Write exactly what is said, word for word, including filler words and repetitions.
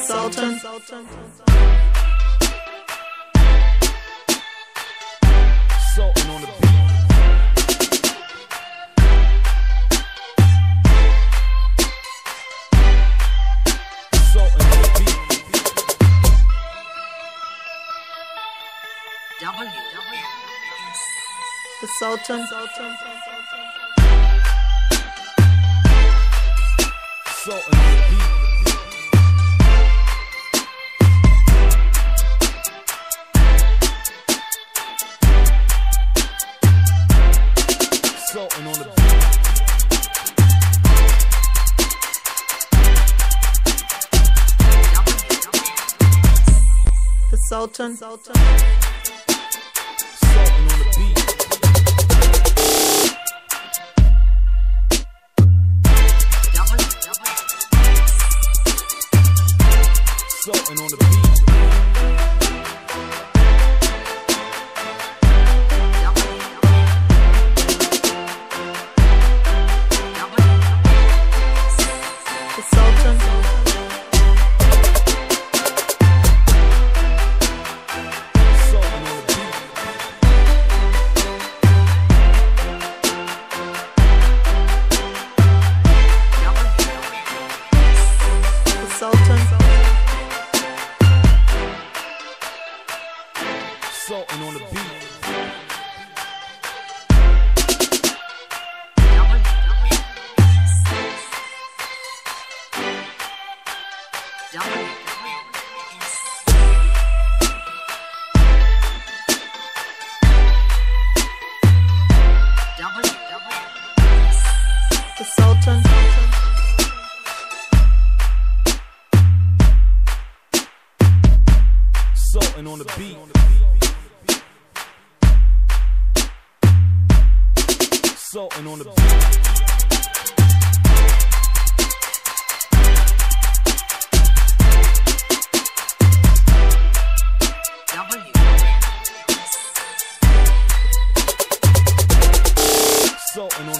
Sultan. Sultan on the beat. Sultan on the beat. W. The Sultan. Sultan on the beat. Sultan on the beat. The Sultan. Sultan on the beat. Sultan on the beat. The Sultan. Sultan on the beat. The Sultan. Sultan on the beat. The Sultan. Sultan on the beat. Sultan on the beat. Sultan on